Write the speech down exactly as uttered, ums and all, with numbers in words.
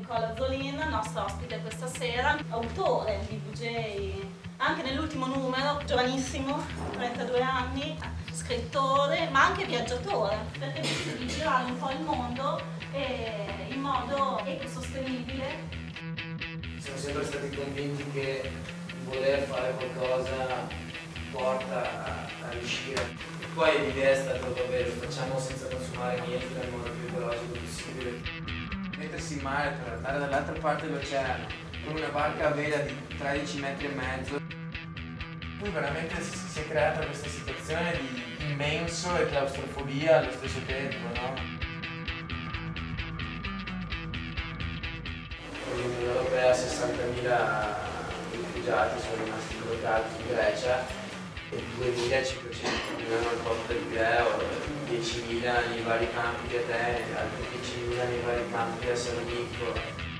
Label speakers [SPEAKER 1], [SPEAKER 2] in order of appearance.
[SPEAKER 1] Nicola Zolin, nostro ospite questa sera, autore di V J anche nell'ultimo numero, giovanissimo, trentadue anni, scrittore ma anche viaggiatore, perché decide di girare un po' il mondo e in modo ecosostenibile.
[SPEAKER 2] Siamo sempre stati convinti che voler fare qualcosa porta a, a riuscire. E poi l'idea è stata, vabbè, lo facciamo senza consumare niente nel modo più ecologico possibile.
[SPEAKER 3] Mettersi in mare per andare dall'altra parte dell'oceano con una barca a vela di tredici metri e mezzo.
[SPEAKER 4] Poi veramente si, si è creata questa situazione di immenso e claustrofobia allo stesso tempo, no?
[SPEAKER 2] Nell'Unione Europea sessantamila rifugiati sono rimasti bloccati in Grecia e duemilacinquecento vivevano al porto del Pireo, diecimila nei vari campi di Atene, altri diecimila nei vari campi di Salonicco.